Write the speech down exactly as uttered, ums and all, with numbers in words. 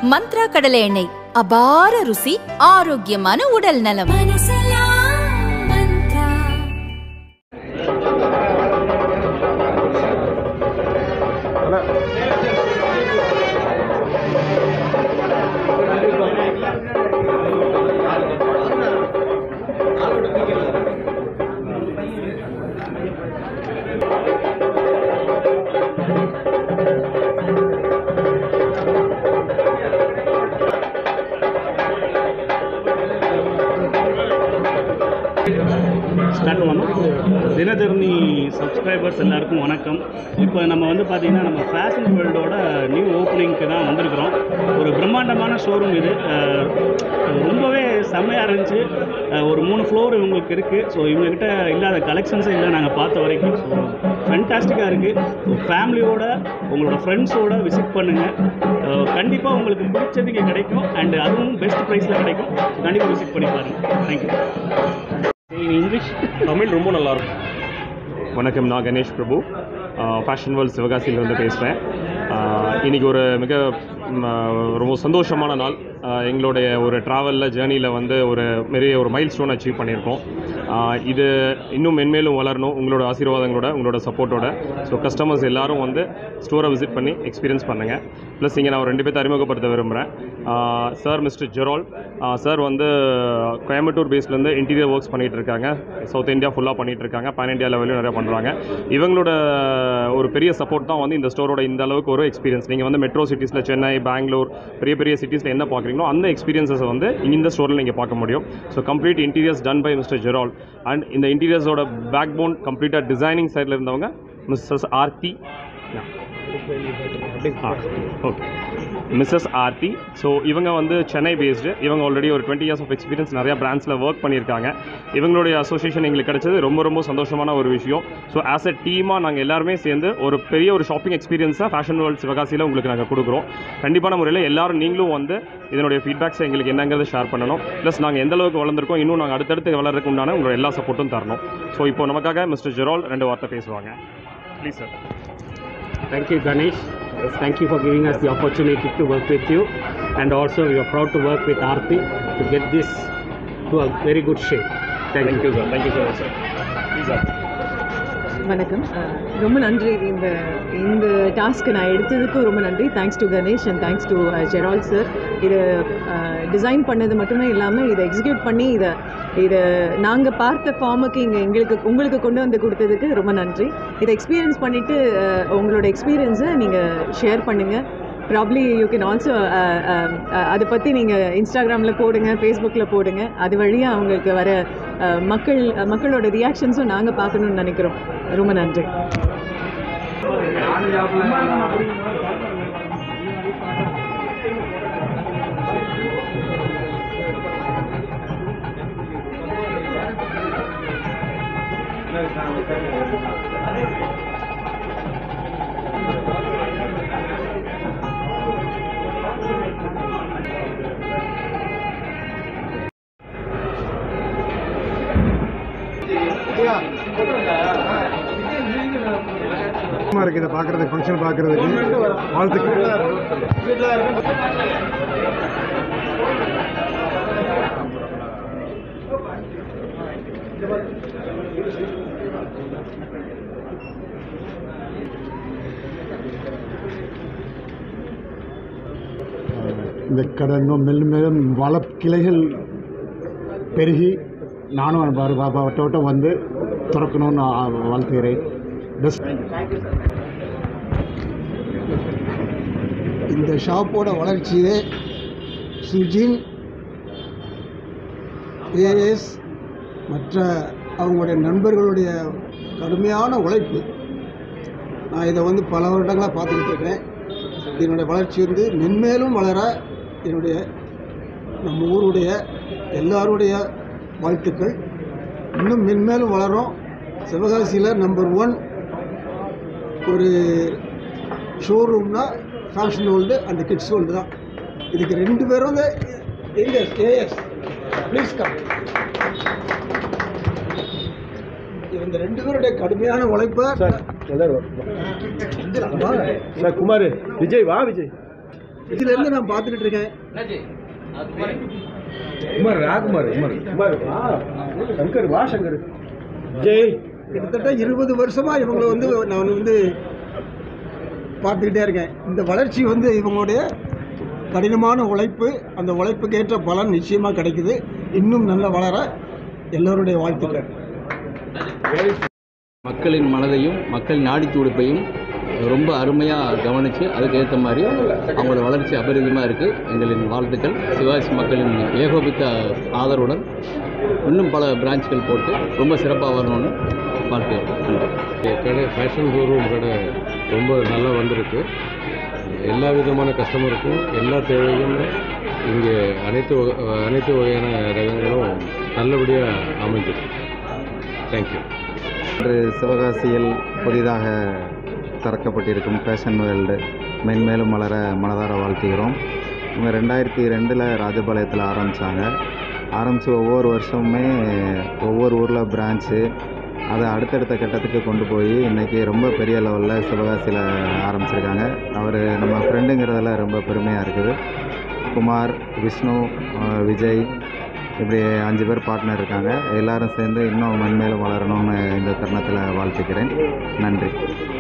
மந்த்ரா கடலை எண்ணெய், அபார ருசி, ஆரோக்கியமான உடல் நலம். ஸ்டார்ட் பண்ணோம். தினதர்ணி சப்ஸ்கிரைபர்ஸ் எல்லாருக்கும் வணக்கம். இப்போ நம்ம வந்து பார்த்திங்கன்னா நம்ம ஃபேஷன் வேர்ல்டோட நியூ ஓப்பனிங்க்கு தான் வந்திருக்கிறோம். ஒரு பிரம்மாண்டமான ஷோரூம் இது. ரொம்பவே செம்மையாக இருந்துச்சு. ஒரு மூணு ஃப்ளோர் இவங்களுக்கு இருக்குது. ஸோ இவங்ககிட்ட இல்லாத கலெக்ஷன்ஸே இல்லை நாங்கள் பார்த்த வரைக்கும். ஸோ ஃபேன்டாஸ்டிக்காக இருக்குது. ஸோ ஃபேமிலியோட உங்களோட ஃப்ரெண்ட்ஸோட விசிட் பண்ணுங்கள். கண்டிப்பாக உங்களுக்கு பிடிச்சது இங்கே கிடைக்கும். அண்ட் அதுவும் பெஸ்ட் ப்ரைஸில் கிடைக்கும். கண்டிப்பாக விசிட் பண்ணி பாருங்கள். தேங்க்யூ. இங்கிலீஷ் தமிழ் ரொம்ப நல்லாயிருக்கும். வணக்கம், நான் கணேஷ் பிரபு, ஃபேஷன் வேர்ல்ட் சிவகாசியிலேருந்து பேசுகிறேன். இன்றைக்கி ஒரு மிக ரொம்ப சந்தோஷமான நாள். எங்களுடைய ஒரு ட்ராவலில் ஜேர்னியில் வந்து ஒரு பெரிய ஒரு மைல் ஸ்டோன் அச்சீவ் பண்ணியிருக்கோம். இது இன்னும் மென்மேலும் வளரணும் உங்களோட ஆசீர்வாதங்களோட, உங்களோட சப்போர்ட்டோட. ஸோ கஸ்டமர்ஸ் எல்லோரும் வந்து ஸ்டோரை விசிட் பண்ணி எக்ஸ்பீரியன்ஸ் பண்ணுங்கள். ப்ளஸ் இங்கே நான் ஒரு ரெண்டு பேர்த்தை அறிமுகப்படுத்த விரும்புகிறேன். சார் மிஸ்டர் ஜெரால் சார் வந்து கோயம்புத்தூர் பேஸ்லேருந்து இன்டீரியர் ஒர்க்ஸ் பண்ணிகிட்டு இருக்காங்க. சவுத் இந்தியா ஃபுல்லாக பண்ணிகிட்டு இருக்காங்க. பேன் இண்டியா லெவலையும் நிறையா பண்ணுறாங்க. இவங்களோட ஒரு பெரிய சப்போர்ட் தான் வந்து இந்த ஸ்டோரோட இந்த அளவுக்கு ஒரு எக்ஸ்பீரியன்ஸ். நீங்கள் வந்து மெட்ரோ சிட்டிஸில் சென்னை, பெங்களூர், பெரிய பெரிய சிட்டிஸில் என்ன பார்க்குறீங்களோ அந்த எக்ஸ்பீரியன்ஸை வந்து இந்த ஸ்டோரில் நீங்கள் பார்க்க முடியும். So complete interiors done by mister Gerald. And இந்த இன்டீரியர்ஸோட பேக் போன் கம்ப்ளீட்டாக டிசைனிங் சைடில் இருந்தவங்க Mrs Aarthi. Okay, Mrs Aarthi. So இவங்க வந்து சென்னை பேஸ்டு. இவங்க ஆல்ரெடி ஒரு டுவெண்ட்டி இயர்ஸ் ஆஃப் எக்ஸ்பீரியன்ஸ் நிறையா பிராண்ட்ஸில் ஒர்க் பண்ணியிருக்காங்க. இவங்களுடைய அசோசியேஷன் எங்களுக்கு கிடைச்சது ரொம்ப ரொம்ப சந்தோஷமான ஒரு விஷயம். ஸோ ஆஸ் அ டீமாக நாங்கள் எல்லாருமே சேர்ந்து ஒரு பெரிய ஒரு ஷாப்பிங் எக்ஸ்பீரியன்ஸாக ஃபேஷன் வேர்ல்ட் சிவகாசியில் உங்களுக்கு நாங்கள் கொடுக்குறோம். கண்டிப்பான முறையில் எல்லோரும் நீங்களும் வந்து இதனுடைய ஃபீட்பேக்ஸை எங்களுக்கு என்னங்கிறத ஷேர் பண்ணணும். ப்ளஸ் நாங்கள் எந்த அளவுக்கு வளர்ந்துருக்கோம், இன்னும் நாங்கள் அடுத்தடுத்து வளர்றதுக்கு உண்டான உங்களோட எல்லா சப்போர்ட்டும் தரணும். ஸோ இப்போ நமக்காக மிஸ்டர் ஜெரால் ரெண்டு வார்த்தை பேசுவாங்க. Please sir. Thank you, Ganesh. Thank you for giving us the opportunity to work with you, and also we are proud to work with Aarti to get this to a very good shape. Thank, Thank you. you, sir. Thank you so much, sir. Please, sir. வணக்கம், ரொம்ப நன்றி. இந்த இந்த task நான் எடுத்ததுக்கு ரொம்ப நன்றி. Thanks to Ganesh and thanks to Gerald sir. இதை டிசைன் பண்ணது மட்டுமே இல்லாமல் இதை எக்ஸிக்யூட் பண்ணி இதை இதை நாங்கள் பார்த்த ஃபார்முக்கு இங்கே எங்களுக்கு உங்களுக்கு கொண்டு வந்து கொடுத்ததுக்கு ரொம்ப நன்றி. இதை எக்ஸ்பீரியன்ஸ் பண்ணிவிட்டு உங்களோட எக்ஸ்பீரியன்ஸை நீங்கள் ஷேர் பண்ணுங்கள். ப்ராப்ளி யூ கேன் ஆல்சோ அதை பற்றி நீங்கள் இன்ஸ்டாகிராமில் போடுங்க, ஃபேஸ்புக்கில் போடுங்க. அது வழியாக அவங்களுக்கு வர மக்கள் மக்களோட ரியாக்ஷன்ஸும் நாங்கள் பார்க்கணுன்னு நினைக்கிறோம். ரொம்ப நன்றி. இருக்கு இதை பார்க்கறதுக்கு, ஃபங்க்ஷன் பார்க்கறதுக்கு வாழ்த்துக்கள். இந்த கடை இன்னும் மெல்லும் மேலும் வள கிளைகள் பெருகி நானும் வட்டோட்டம் வந்து திறக்கணும்னு வாழ்த்துகிறேன். இந்த ஷாப்போட வளர்ச்சியே சுஜின், ஏஎஸ் மற்ற அவங்களுடைய நண்பர்களுடைய கடுமையான உழைப்பு. நான் இதை வந்து பல வருடங்களாக பார்த்துக்கிட்டு இருக்கேன். இதனுடைய வளர்ச்சி வந்து மென்மேலும் வளர என்னுடைய நம்ம ஊருடைய எல்லாருடைய வாழ்த்துக்கள். இன்னும் மென்மேலும் வளரும். சிவகாசியில் நம்பர் ஒன் ஒரு ஷோரூம்னா fashion world and kids world தான். இதுக்கு ரெண்டு பேரும் வந்து எங்கே ஏஎஸ் ப்ளீஸ் கம். இந்த ரெண்டு பேருடைய கடுமையான உழைப்பை சார் குமார், விஜய் வா விஜய் இதுலேருந்து நான் பார்த்துக்கிட்டு இருக்கேன். குமார் ராகுமார் குமார் சங்கர் வா சங்கர் ஜெய் கிட்டத்தட்ட இருபது வருஷமா இவங்களை வந்து நான் வந்து பார்த்துக்கிட்டே இருக்கேன். இந்த வளர்ச்சி வந்து இவங்களுடைய கடினமான உழைப்பு, அந்த உழைப்புக்கு ஏற்ற பலன் நிச்சயமாக கிடைக்குது. இன்னும் நல்லா வளர எல்லோருடைய வாழ்த்துக்கள். மக்களின் மனதையும் மக்களின் நாடி துடிப்பையும் ரொம்ப அருமையாக கவனித்து அதுக்கு ஏற்ற மாதிரி அவங்களோட வளர்ச்சி அபரிதமாக இருக்குது. எங்களின் வாழ்த்துக்கள். சிவாஜி மக்களின் ஏகோபித்த ஆதரவுடன் இன்னும் பல பிரான்ச்சுகள் போட்டு ரொம்ப சிறப்பாக வரணும்னு வாழ்த்துக்கிறேன். கடை ஃபேஷன் ஷோரூம் கடை ரொம்ப நல்லா வந்திருக்கு. எல்லா விதமான கஸ்டமருக்கும் எல்லா தேவையும் இங்கே அனைத்து அனைத்து வகையான ரகங்களும் நல்லபடியாக அமைஞ்சிருக்கு. தேங்க்யூ. இன்று சிவகாசியில் புதிதாக திறக்கப்பட்டிருக்கும் ஃபேஷன் வேர்ல்டு மென்மேலும் வளர மனதார வாழ்த்துகிறோம். இவங்க ரெண்டாயிரத்தி ரெண்டில் ராஜபாளையத்தில் ஆரம்பித்தாங்க. ஆரம்பித்து ஒவ்வொரு வருஷமுமே ஒவ்வொரு ஊரில் பிரான்ச்சு அதை அடுத்தடுத்த கட்டத்துக்கு கொண்டு போய் இன்றைக்கி ரொம்ப பெரிய லெவலில் சிவகாசியில் ஆரம்பிச்சிருக்காங்க. அவர் நம்ம ஃப்ரெண்டுங்கிறதுல ரொம்ப பெருமையாக இருக்குது. குமார், விஷ்ணு, விஜய் இப்படி அஞ்சு பேர் பார்ட்னர் இருக்காங்க. எல்லோரும் சேர்ந்து இன்னும் மென்மேலும் வளரணும்னு இந்த தருணத்தில் வாழ்த்துக்கிறேன். நன்றி.